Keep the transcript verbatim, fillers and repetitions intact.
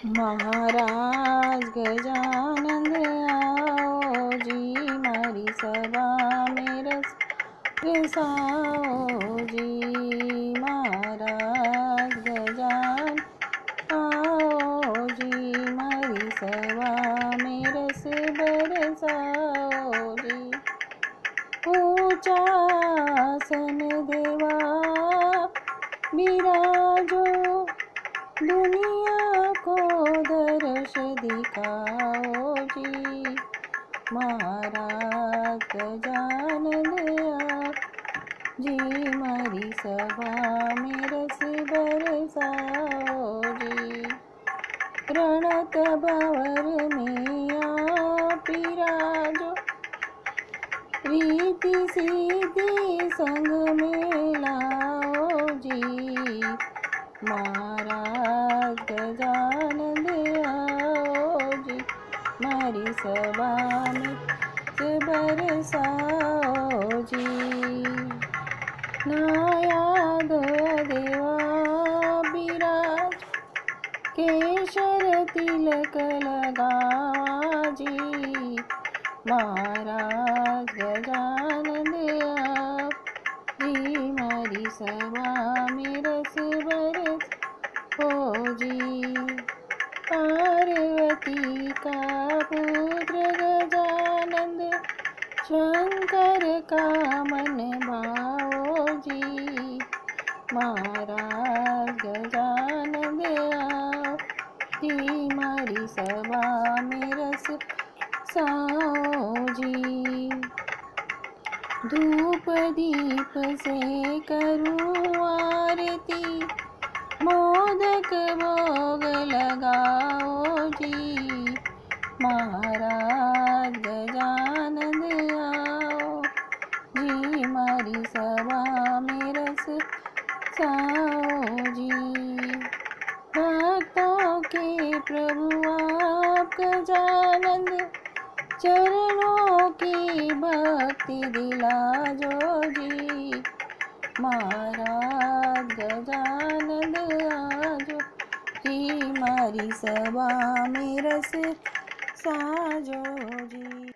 महाराज गजानंद आओ जी, मारी सभा में रस रसाओ जी। महाराज गजानन आओ जी, मारी सभा में रस बरसाओ जी। ऊंचा आसन देवा विराजो, दुनिया को दर्श दिखाओ जी। महाराज गजानन आओ जी, मारी सभा में रस बरसाओ जी। रणत भंवर में आप विराजो, रीति सीधी संग में लाओ जी। महाराज गजानन आओ जी, मारी सभा में बरसाओ जी। नायाद देवा विराज, केशर तिलक लगावा जी। महाराज गजानन आओ जी, मारी सभा में रस बरस हो जी। पार्वती का पुत्र गजानंद, शंकर का मन भाओ जी। महाराज गजानन आओ जी, मारी सभा में रस साओ जी। धूप दीप से करूं आरती, मोदक भोग लगाओ जी। महाराज गजानन आओ जी, मारी सभा में रस साओ जी। भक्तों के प्रभु आप गजानंद, चरणों की भक्ति दिलाजो जी। महाराज गजानन आजो जी, मारी सभा में रस साजो जी।